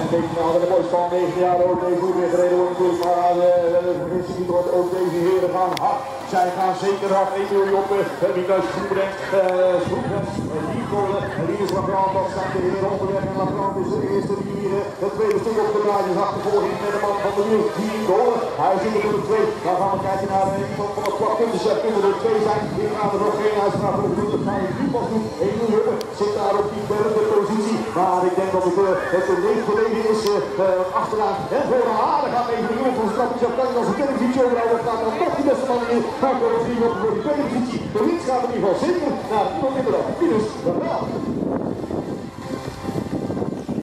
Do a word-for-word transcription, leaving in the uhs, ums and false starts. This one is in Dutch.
deze finale de mooiste van negen jaar ook deze goed weer gereden wordt natuurlijk, maar de vergissing niet wordt ook deze heren gaan hard. Zij gaan zeker hard, één miljoen op Mikas Schroebrengt, Schroebrengt, Liefkolen, en hier is Labrand, dat staat de heren onderweg en Labrand is de eerste die hier het tweede stuk op de draai is achtervolging met de man van de wiel, Liefkolen. Hij zit er nummer twee, dan gaan we kijken naar een van het kwart, kunnen ze kunnen er twee zijn, hier gaan er nog geen uitstraat op de dat gaan we nu pas doen, één miljoen zit daar op die derde positie, maar ik denk dat het het leeg geleden is achteraan en vooraan, dan gaat even de jongen van de stap, kan je als een televisie overal op gaan, dan toch die beste man in, maar voor de tweede positie, de winst gaat in ieder geval zeker naar iemand in de rug, minus de